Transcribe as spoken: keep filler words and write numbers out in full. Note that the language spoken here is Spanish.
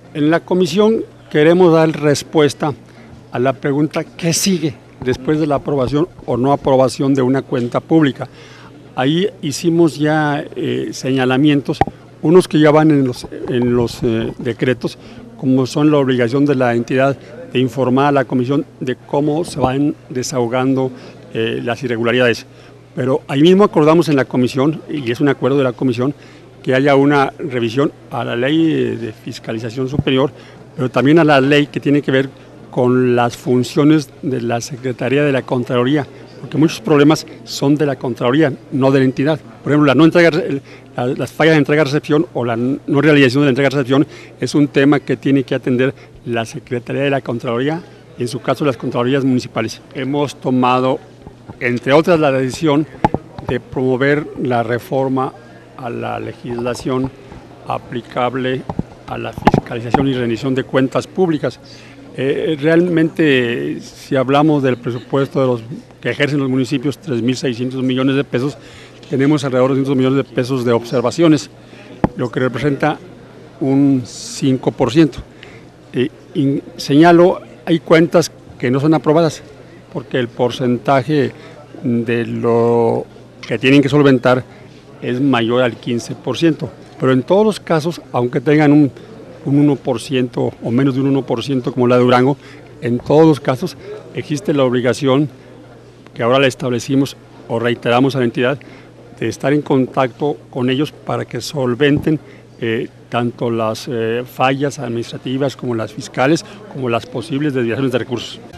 En la comisión queremos dar respuesta a la pregunta ¿qué sigue después de la aprobación o no aprobación de una cuenta pública? Ahí hicimos ya eh, señalamientos, unos que ya van en los, en los eh, decretos, como son la obligación de la entidad de informar a la comisión de cómo se van desahogando eh, las irregularidades. Pero ahí mismo acordamos en la comisión, y es un acuerdo de la comisión, que haya una revisión a la ley de fiscalización superior, pero también a la ley que tiene que ver con las funciones de la Secretaría de la Contraloría, porque muchos problemas son de la Contraloría, no de la entidad. Por ejemplo, la no entrega, la, las fallas de entrega-recepción o la no realización de la entrega-recepción es un tema que tiene que atender la Secretaría de la Contraloría, y en su caso las Contralorías municipales. Hemos tomado, entre otras, la decisión de promover la reforma a la legislación aplicable a la fiscalización y rendición de cuentas públicas. Eh, realmente, si hablamos del presupuesto de los que ejercen los municipios, tres mil seiscientos millones de pesos, tenemos alrededor de doscientos millones de pesos de observaciones, lo que representa un cinco por ciento. Eh, y señalo, hay cuentas que no son aprobadas, porque el porcentaje de lo que tienen que solventar es mayor al quince por ciento, pero en todos los casos, aunque tengan un, un uno por ciento o menos de un uno por ciento como la de Durango, en todos los casos existe la obligación, que ahora la establecimos o reiteramos a la entidad, de estar en contacto con ellos para que solventen eh, tanto las eh, fallas administrativas como las fiscales, como las posibles desviaciones de recursos.